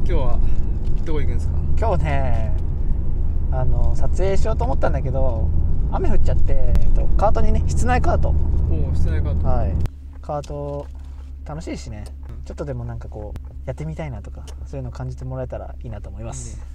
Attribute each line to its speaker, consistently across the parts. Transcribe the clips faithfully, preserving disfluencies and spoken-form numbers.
Speaker 1: 今日はどこ行くんですか？
Speaker 2: 今日ね、あの撮影しようと思ったんだけど雨降っちゃって、えっと、カートにね、室内カート、
Speaker 1: おお、室内カート、
Speaker 2: はい、カート楽しいしね、
Speaker 1: うん、
Speaker 2: ちょっとでもなんかこうやってみたいなとか、そういうのを感じてもらえたらいいなと思います。いいね。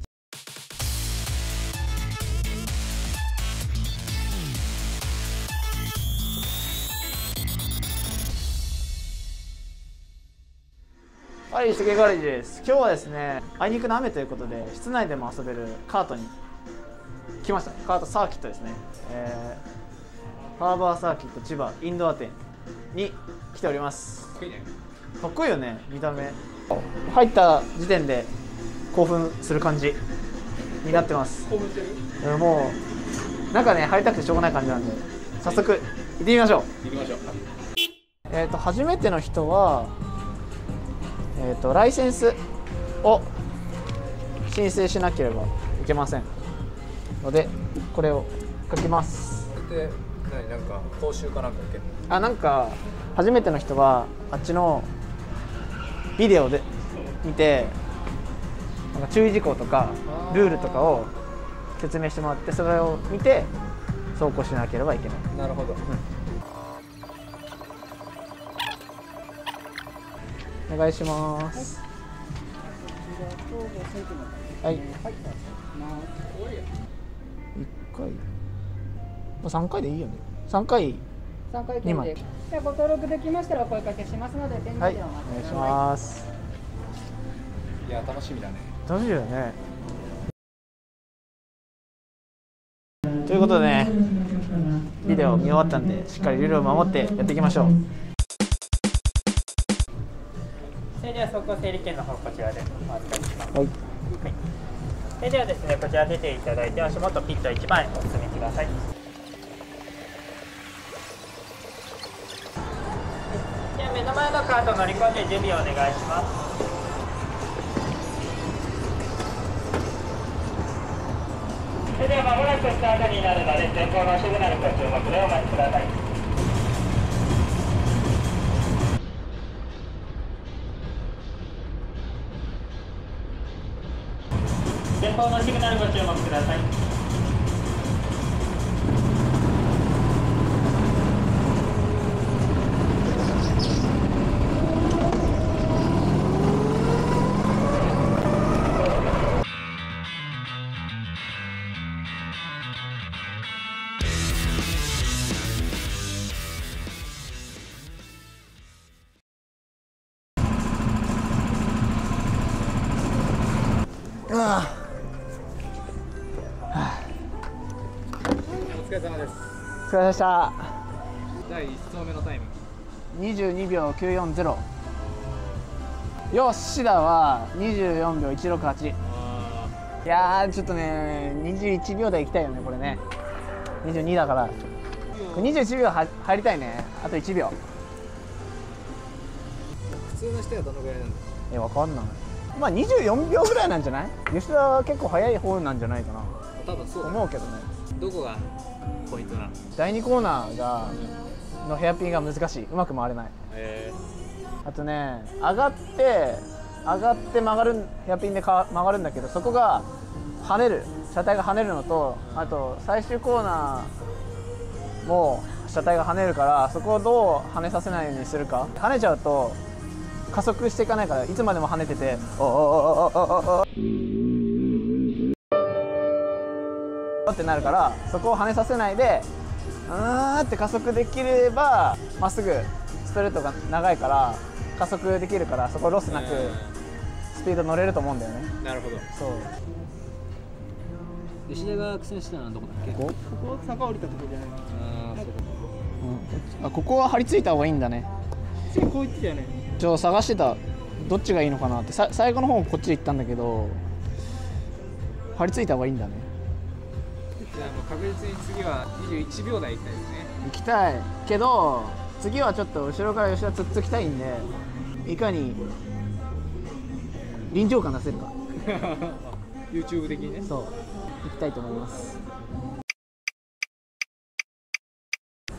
Speaker 2: はい、しげガレージです。今日はですね、あいにくの雨ということで室内でも遊べるカートに来ました。カートサーキットですね、えー、ハーバーサーキット千葉インドア店に来ております。
Speaker 1: かっこいいね。
Speaker 2: かっこいいよね、見た目。入った時点で興奮する感じになってます。
Speaker 1: 興奮してる？
Speaker 2: もうなんかね、入りたくてしょうがない感じなんで、早速行ってみましょう。
Speaker 1: 行きましょう。
Speaker 2: えっと初めての人はえー、とライセンスを申請しなければいけませんので、これを書きます。
Speaker 1: で、何、なんか講習かなんか受けるの？
Speaker 2: あ、なんか初めての人はあっちのビデオで見て、なんか注意事項とかルールとかを説明してもらって、それを見て走行しなければいけない。
Speaker 1: なるほど、うん、
Speaker 2: お願いします。はい。いっかい。さんかいでいいよね。さんかい。
Speaker 3: さんかい券で。じゃあご登録できましたらお声かけしますので、展示
Speaker 2: はい。
Speaker 3: でお
Speaker 2: お
Speaker 3: 待ちください。
Speaker 2: 願いします。
Speaker 1: いや、楽しみだね。
Speaker 2: 楽しいよね。ということでね、ビデオ見終わったんで、しっかりルールを守ってやっていきましょう。
Speaker 4: それでは走行整理券の方こちらでお預かりします。
Speaker 2: はい。
Speaker 4: はい、それではですね、こちら出ていただいて足元ピットいちまいお進みください。では目の前のカート乗り込んで準備をお願いします。それではまもなくスタートになるので、前方のシグナルご注目でお待ちください。前方のシグナルご注目ください。
Speaker 2: あ
Speaker 1: お疲れ様です。
Speaker 2: お疲れ様でした。
Speaker 1: だいいち走目のタイム
Speaker 2: にじゅうにびょうきゅうよんゼロ。よし、シダはにじゅうよんびょういちろくはち。いやー、ちょっとね、にじゅういちびょう台行きたいよね、これね。にじゅうにだから。にじゅういちびょうは入りたいね。あといちびょう。
Speaker 1: 普通の人はどのぐらいなんだろう？
Speaker 2: え、わかんない。まあにじゅうよんびょうぐらいなんじゃない？吉田は結構速い方なんじゃないかな。
Speaker 1: 多分そうだね。
Speaker 2: 思うけどね。
Speaker 1: どこがポイントなの？
Speaker 2: だいにコーナーがのヘアピンが難しい。うまく回れない。
Speaker 1: へ
Speaker 2: あとね、上がって上がって曲がるヘアピンでか曲がるんだけど、そこが跳ねる、車体が跳ねるのと、あと最終コーナーも車体が跳ねるから、そこをどう跳ねさせないようにするか。跳ねちゃうと加速していかないから、いつまでも跳ねてておおおおおおおってなるから、そこを跳ねさせないであーって加速できれば、まっすぐストレートが長いから加速できるから、そこロスなくスピード乗れると思うんだよね。
Speaker 1: なるほど。
Speaker 2: そう。
Speaker 1: 吉田が苦戦したのはどこだっけ？
Speaker 2: ここ？
Speaker 3: ここ坂降りたところじゃない。
Speaker 1: ああ、そうか。
Speaker 2: うん、あ、ここは張り付いた方がいいんだね。
Speaker 3: 次こう言ってたよね。
Speaker 2: ちょ探してた、どっちがいいのかなって。さ最後の方こっちで行ったんだけど、張り付いた方がいいんだね。
Speaker 1: じゃあもう確実に次はにじゅういちびょう台行きたいですね。
Speaker 2: 行きたいけど、次はちょっと後ろから吉田つっつきたいんで、いかに臨場感出せるか
Speaker 1: YouTube 的にね。
Speaker 2: そう行きたいと思います。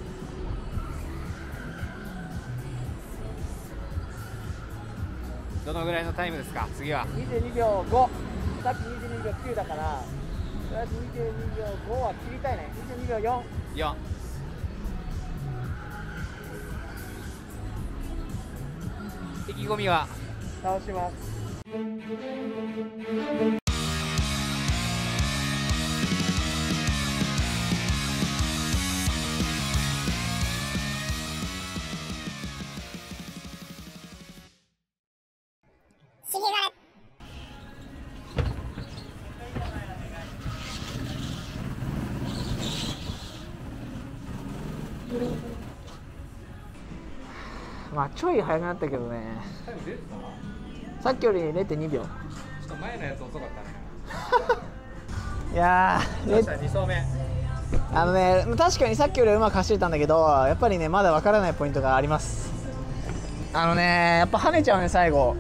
Speaker 1: だのぐらいのタイムですか次は？
Speaker 2: にじゅうにびょうご、さっきにじゅうにびょうきゅうだからとりあえずにじゅうにびょうごは切りたいね。にじゅうにびょうよん。
Speaker 1: よん。意気込みは？
Speaker 2: 倒します。まあちょい早くなったけどね。
Speaker 1: タイム出てた？
Speaker 2: さっきより れいてんにびょう。
Speaker 1: ちょっと前のやつ遅かったね。
Speaker 2: いやー、
Speaker 1: どうしたに走目？
Speaker 2: あのね、確かにさっきよりうまく走れたんだけど、やっぱりねまだわからないポイントがあります。あのね、やっぱ跳ねちゃうね最後。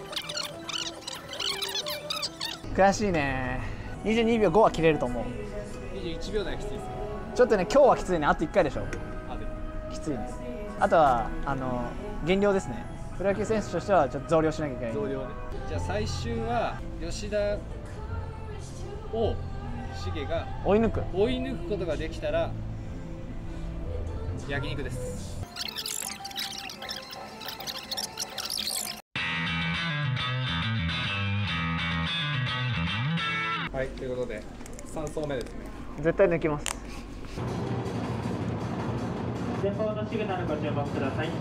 Speaker 2: 悔しいね。にじゅうにびょうごは切れると思う。
Speaker 1: にじゅういちびょう台きついですね。
Speaker 2: ちょっとね今日はきついね。あといっかいでしょ。
Speaker 1: あで
Speaker 2: きついね。あとはあの減量ですね。プロ野球選手としてはちょっと増量しなきゃいけない。
Speaker 1: 増量ね。じゃあ最終は吉田を重が
Speaker 2: 追い抜く。
Speaker 1: 追い抜くことができたら焼肉です。はい、ということでさん走目ですね。
Speaker 2: 絶対抜きます。
Speaker 4: 前方のシグナルご注目ください。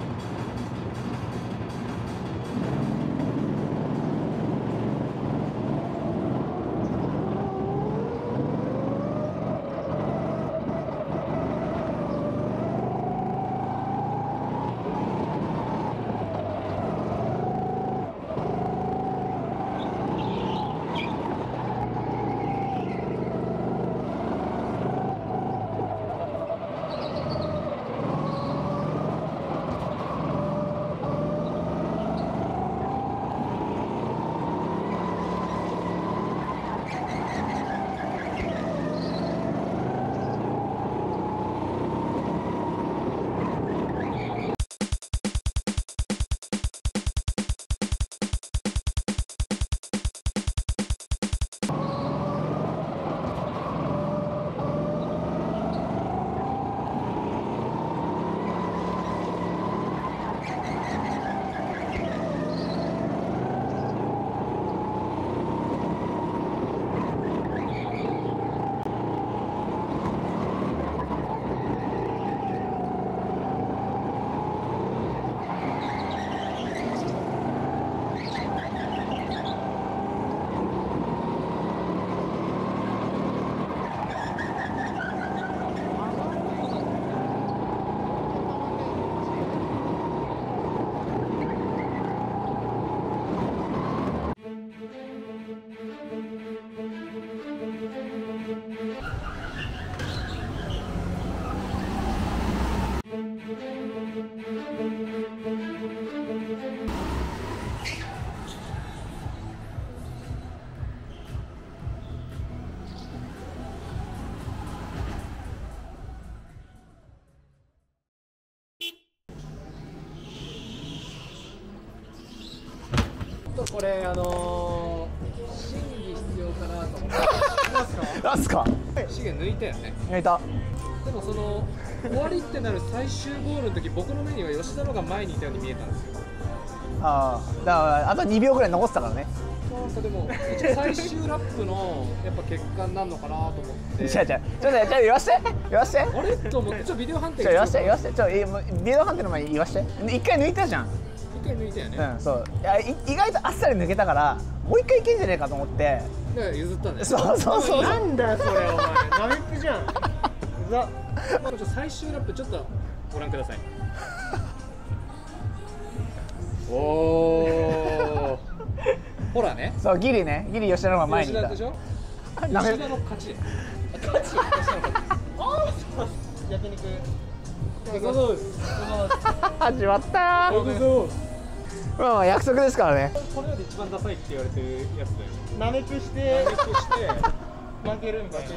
Speaker 1: これあのー、審議必要かなと思って。
Speaker 2: ラスか。
Speaker 1: シゲ抜いたよね。
Speaker 2: 抜いた。
Speaker 1: でもその終わりってなる最終ゴールの時、僕の目には吉田のが前にいたように見えたんですよ。
Speaker 2: ああ、だからあとにびょうぐらい残ってたからね。
Speaker 1: なんかでも一応最終ラップのやっぱ結果になるのかなと思って。
Speaker 2: 違う違う、ちょっとちょっと言わして言わして。
Speaker 1: あれと思って、ちょっとビデオ判定
Speaker 2: ちょ言わして言わして、ちょビデオ判定の前に言わして。一回抜いたじゃん。
Speaker 1: 一回抜いたよね。
Speaker 2: うん、そう。いやい意外とあっさり抜けたからもう一回いけんじゃねえかと思って。
Speaker 1: だから譲ったんだよ。
Speaker 2: そうそうそう。
Speaker 5: なんだよそれお前、ナメックじゃん。うざ。
Speaker 1: まあちょっと最終ラップちょっとご覧ください。おお。ほらね。
Speaker 2: そうギリね、ギリ吉田の方が前にいた。
Speaker 1: 吉田でしょ。
Speaker 2: ダメ
Speaker 1: 吉田の勝ち。
Speaker 5: 勝ち。焼肉。
Speaker 1: そうそう。
Speaker 2: 始まった
Speaker 1: そうそう。
Speaker 2: まあまあ約束ですからね。
Speaker 1: これより一番ダサいって言われてるやつだよ。
Speaker 5: ナメックして
Speaker 1: ナメックして
Speaker 5: 負けるみたいな。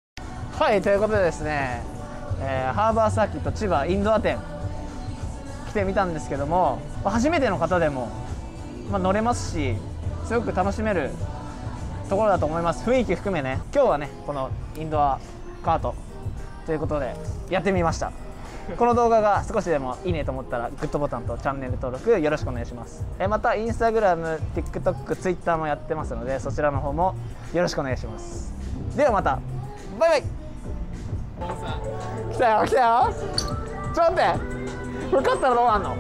Speaker 2: はい、ということでですね、えー、ハーバーサーキット千葉インドア店来てみたんですけども、初めての方でも、まあ、乗れますしすごく楽しめるところだと思います。雰囲気含めね。今日はねこのインドアカートということでやってみました。この動画が少しでもいいねと思ったらグッドボタンとチャンネル登録よろしくお願いします。えまたインスタグラム、TikTok、Twitter もやってますのでそちらの方もよろしくお願いします。ではまたバイバイ。
Speaker 1: ポンさん
Speaker 2: 来たよ来たよ。ちょっと待って、これ勝ったらどうなんの？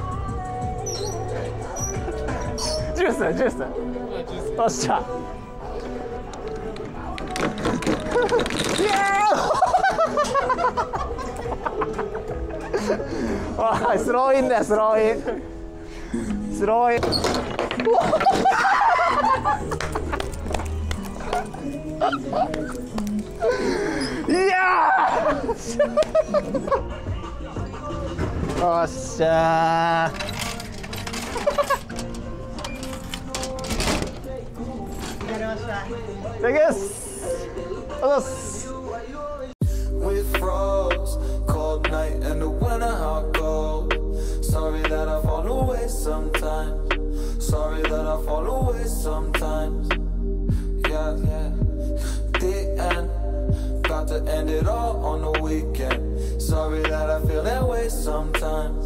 Speaker 2: ジュースジュース
Speaker 1: ジュース
Speaker 2: よっしゃイエーイおいスローインだよスローインスローインいやーよっしゃー
Speaker 5: やりました。
Speaker 2: いただきます。ありがとうございます。
Speaker 6: We froze, cold night and the winter hot cold. Sorry that I fall away sometimes. Sorry that I fall away sometimes. Yeah, yeah. The end. Got to end it all on the weekend. Sorry that I feel that way sometimes.